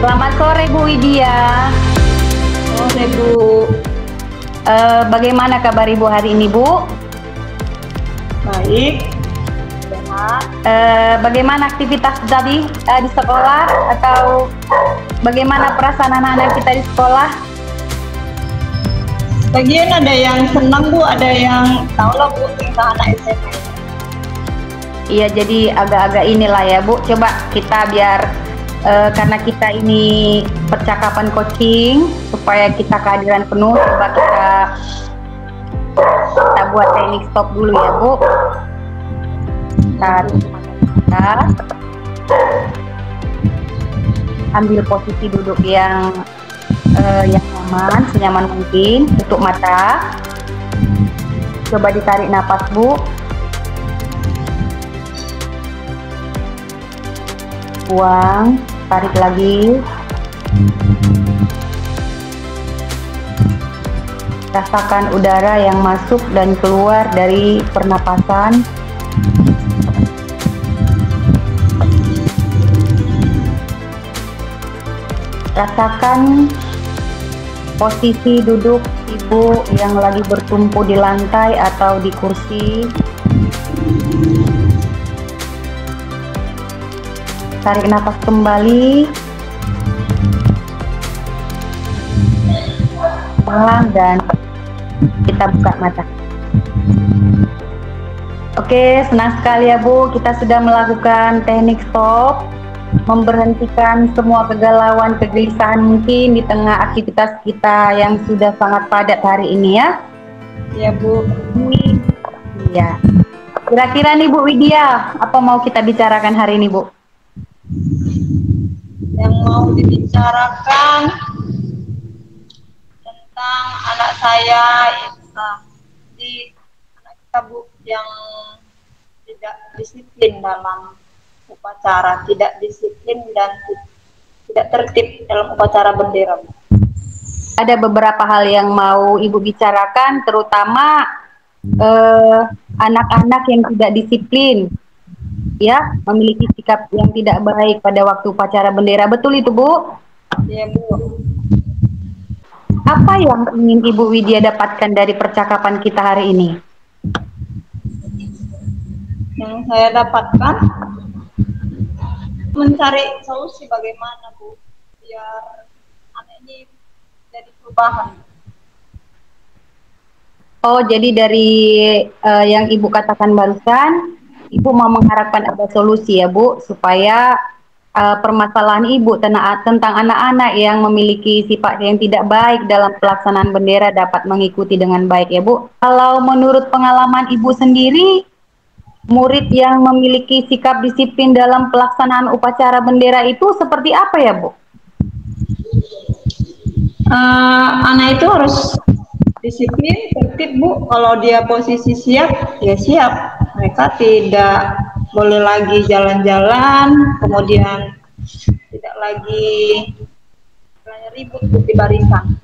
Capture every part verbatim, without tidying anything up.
Selamat sore Bu Widya. Sore Bu. Uh, bagaimana kabar Ibu hari ini Bu? Baik. Uh, bagaimana aktivitas tadi uh, di sekolah atau bagaimana perasaan anak-anak kita di sekolah? Bagian ada yang senang Bu, ada yang tahu lah Bu tentang anak S M P. Iya, jadi agak-agak inilah ya Bu. Coba kita biar uh, karena kita ini percakapan coaching supaya kita kehadiran penuh, coba kita kita buat teknik stop dulu ya Bu. Kita, kita ambil posisi duduk yang uh, yang nyaman, senyaman mungkin, tutup mata. Coba ditarik napas Bu. Buang, tarik lagi. Rasakan udara yang masuk dan keluar dari pernapasan. Rasakan posisi duduk Ibu yang lagi bertumpu di lantai atau di kursi. Tarik nafas kembali, pelan, dan kita buka mata. Oke, senang sekali ya Bu, kita sudah melakukan teknik stop, memberhentikan semua kegalauan, kegelisahan mungkin di tengah aktivitas kita yang sudah sangat padat hari ini ya. Iya Bu. Iya. Kira-kira nih Bu Widya, apa mau kita bicarakan hari ini Bu? Yang mau dibicarakan tentang anak saya, nah, di anak kita Bu yang tidak disiplin dalam upacara, tidak disiplin dan tidak tertib dalam upacara bendera Bu. Ada beberapa hal yang mau Ibu bicarakan, terutama anak-anak eh, yang tidak disiplin, ya, memiliki sikap yang tidak baik pada waktu upacara bendera. Betul itu Bu? Iya Bu. Apa yang ingin Ibu Widya dapatkan dari percakapan kita hari ini? Yang saya dapatkan mencari solusi bagaimana Bu biar anak ini jadi perubahan. Oh, jadi dari uh, yang Ibu katakan barusan, Ibu mau mengharapkan ada solusi ya Bu, supaya uh, permasalahan Ibu tentang anak-anak yang memiliki sifat yang tidak baik dalam pelaksanaan bendera dapat mengikuti dengan baik ya Bu. Kalau menurut pengalaman Ibu sendiri, murid yang memiliki sikap disiplin dalam pelaksanaan upacara bendera itu seperti apa ya Bu? Uh, anak itu harus disiplin, tertib Bu. Kalau dia posisi siap, ya siap. Mereka tidak boleh lagi jalan-jalan, kemudian tidak lagi ribut di barisan.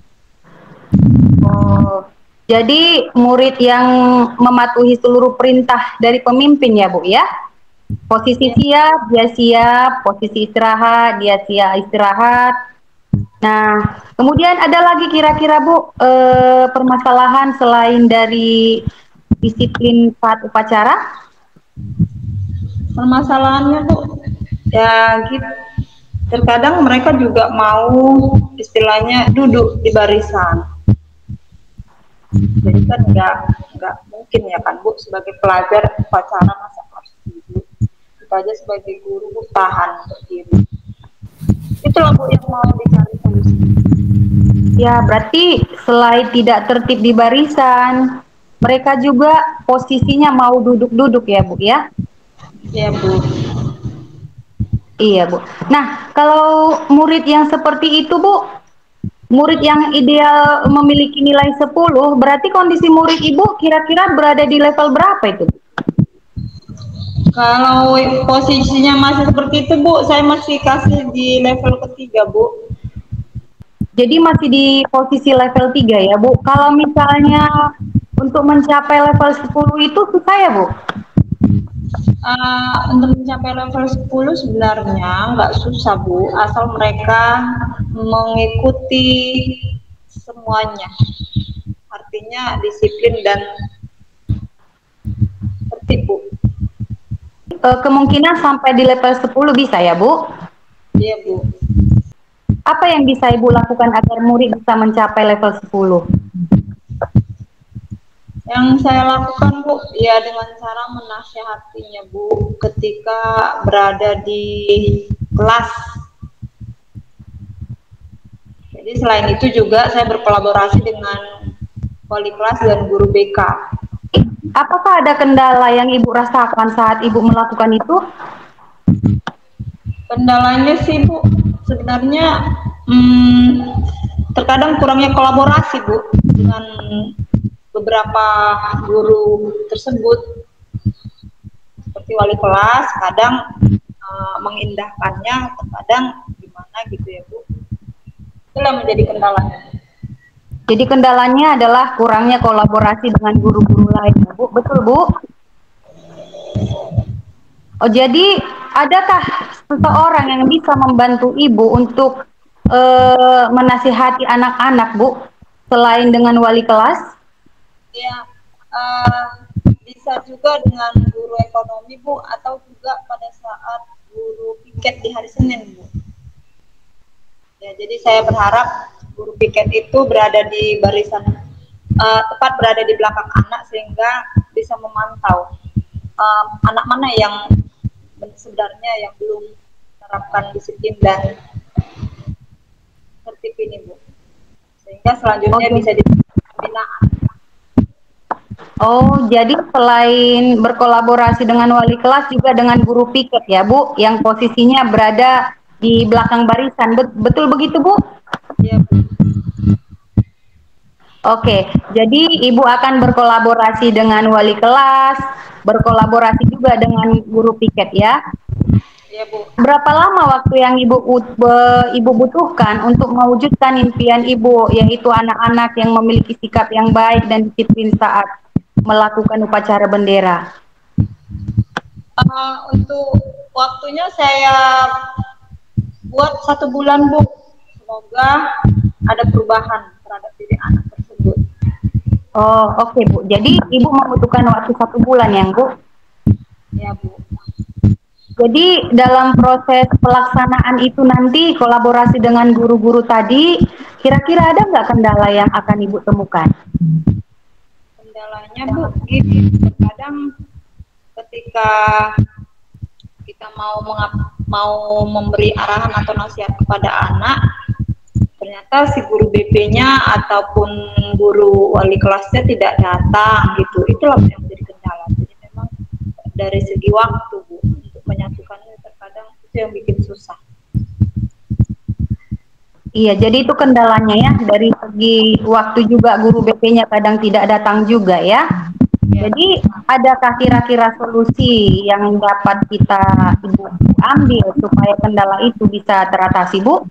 Oh, jadi murid yang mematuhi seluruh perintah dari pemimpin ya Bu ya? Posisi siap, dia siap. Posisi istirahat, dia siap istirahat. Nah, kemudian ada lagi kira-kira Bu eh, permasalahan selain dari disiplin saat upacara? Permasalahannya Bu, ya gitu. Terkadang mereka juga mau istilahnya duduk di barisan. Jadi kan nggak nggak mungkin ya kan Bu, sebagai pelajar upacara masa harus duduk. Kita aja sebagai guru Bu tahan berdiri. Itulah Bu yang mau dicari solusi. Ya, berarti selain tidak tertib di barisan, mereka juga posisinya mau duduk-duduk ya Bu ya? Iya Bu. Iya Bu. Nah, kalau murid yang seperti itu Bu, murid yang ideal memiliki nilai sepuluh, berarti kondisi murid Ibu kira-kira berada di level berapa itu Bu? Kalau posisinya masih seperti itu Bu, saya masih kasih di level ketiga Bu. Jadi masih di posisi level tiga ya Bu. Kalau misalnya untuk mencapai level sepuluh itu susah ya Bu? Uh, untuk mencapai level sepuluh sebenarnya nggak susah Bu, asal mereka mengikuti semuanya. Artinya disiplin dan tertib Bu. Uh, kemungkinan sampai di level sepuluh bisa ya Bu? Iya Bu. Apa yang bisa Ibu lakukan agar murid bisa mencapai level sepuluh? Yang saya lakukan Bu, ya dengan cara menasihatinya Bu ketika berada di kelas. Jadi selain itu juga saya berkolaborasi dengan wali kelas dan guru B K. Apakah ada kendala yang Ibu rasakan saat Ibu melakukan itu? Kendalanya sih Bu, sebenarnya hmm, terkadang kurangnya kolaborasi Bu dengan beberapa guru tersebut, seperti wali kelas kadang uh, mengindahkannya, terkadang gimana gitu ya Bu. Itulah menjadi kendalanya. Jadi kendalanya adalah kurangnya kolaborasi dengan guru-guru lain, Bu. Betul Bu? Oh, jadi adakah seseorang yang bisa membantu Ibu untuk uh, menasihati anak-anak Bu, selain dengan wali kelas? Ya, uh, bisa juga dengan guru ekonomi Bu, atau juga pada saat guru piket di hari Senin Bu. Ya, jadi saya berharap guru piket itu berada di barisan, uh, tepat berada di belakang anak sehingga bisa memantau uh, anak mana yang sebenarnya yang belum menerapkan disiplin dan tertib ini Bu, sehingga selanjutnya okay. bisa dibinaan. Oh, jadi selain berkolaborasi dengan wali kelas juga dengan guru piket ya Bu, yang posisinya berada di belakang barisan, betul begitu Bu? Iya Bu. Oke, jadi Ibu akan berkolaborasi dengan wali kelas, berkolaborasi juga dengan guru piket ya? Iya Bu. Berapa lama waktu yang Ibu Ibu butuhkan untuk mewujudkan impian Ibu, yaitu anak-anak yang memiliki sikap yang baik dan disiplin saat melakukan upacara bendera? Uh, untuk waktunya saya buat satu bulan Bu. Semoga ada perubahan terhadap diri anak tersebut. Oh, oke okay, Bu. Jadi Ibu membutuhkan waktu satu bulan ya Bu? Ya Bu. Jadi dalam proses pelaksanaan itu nanti kolaborasi dengan guru-guru tadi, kira-kira ada nggak kendala yang akan Ibu temukan? Kendalanya Bu, gini, terkadang ketika kita mau mengap, mau memberi arahan atau nasihat kepada anak, ternyata si guru B P-nya ataupun guru wali kelasnya tidak datang gitu. Itulah yang menjadi kendala. Jadi memang dari segi waktu Bu, untuk menyatukannya terkadang itu yang bikin susah. Iya, jadi itu kendalanya ya, dari segi waktu juga guru B P-nya kadang tidak datang juga ya. Ya. Jadi adakah kira-kira solusi yang dapat kita Ibu ambil supaya kendala itu bisa teratasi Bu?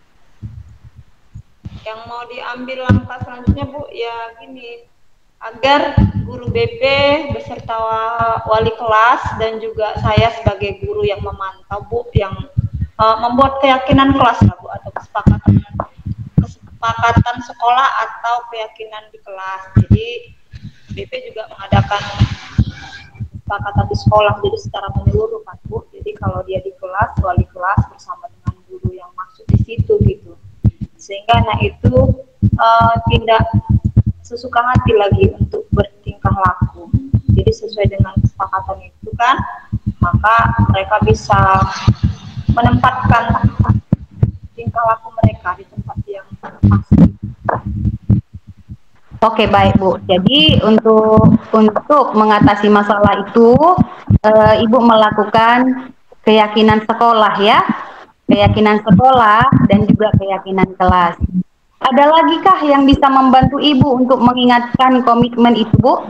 Yang mau diambil langkah selanjutnya Bu, ya gini, agar guru B P beserta wali kelas dan juga saya sebagai guru yang memantau Bu, yang uh, membuat keyakinan kelas lah Bu, atau kesepakatan kesepakatan sekolah atau keyakinan di kelas. Jadi B P juga mengadakan kesepakatan di sekolah, jadi secara menyeluruh kan Bu. Jadi kalau dia di kelas, wali kelas bersama dengan guru yang masuk di situ gitu, sehingga anak itu uh, tidak sesuka hati lagi untuk bertingkah laku. Jadi sesuai dengan kesepakatan itu kan, maka mereka bisa menempatkan tingkah laku mereka di tempat yang pasti. Oke, baik Bu. Jadi untuk untuk mengatasi masalah itu, e, Ibu melakukan keyakinan sekolah ya, keyakinan sekolah dan juga keyakinan kelas. Ada lagi kah yang bisa membantu Ibu untuk mengingatkan komitmen itu Bu?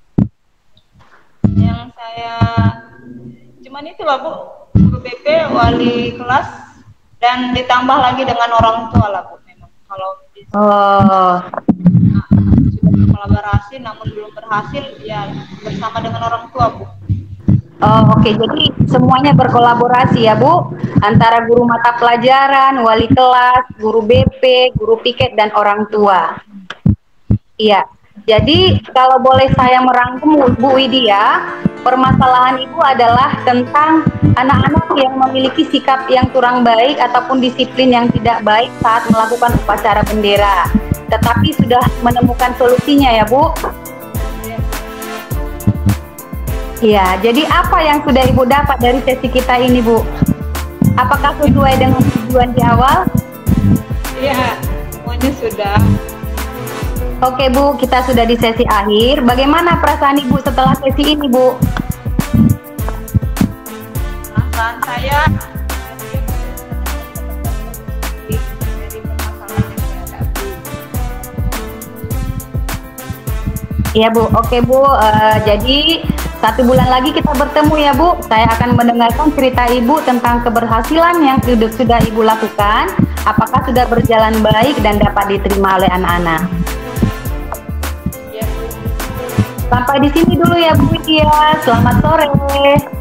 Yang saya cuman itu lah Bu, guru B P, wali kelas, dan ditambah lagi dengan orang tua lah Bu. Memang kalau bisa, oh. Nah, sudah berkolaborasi namun belum berhasil, ya bersama dengan orang tua Bu. Oh, oke, jadi semuanya berkolaborasi ya Bu, antara guru mata pelajaran, wali kelas, guru B P, guru piket, dan orang tua. Iya, jadi kalau boleh saya merangkum Bu Widya, permasalahan Ibu adalah tentang anak-anak yang memiliki sikap yang kurang baik ataupun disiplin yang tidak baik saat melakukan upacara bendera. Tetapi sudah menemukan solusinya ya Bu? Iya, jadi apa yang sudah Ibu dapat dari sesi kita ini, Bu? Apakah sesuai dengan tujuan di awal? Iya, semuanya sudah. Oke, Bu, kita sudah di sesi akhir. Bagaimana perasaan Ibu setelah sesi ini, Bu? Perasaan saya Iya, Bu. Oke, Bu. Uh, jadi satu bulan lagi kita bertemu ya, Bu. Saya akan mendengarkan cerita Ibu tentang keberhasilan yang sudah, sudah Ibu lakukan. Apakah sudah berjalan baik dan dapat diterima oleh anak-anak? ya, Bu. Sampai di sini dulu ya, Bu. Ya, selamat sore.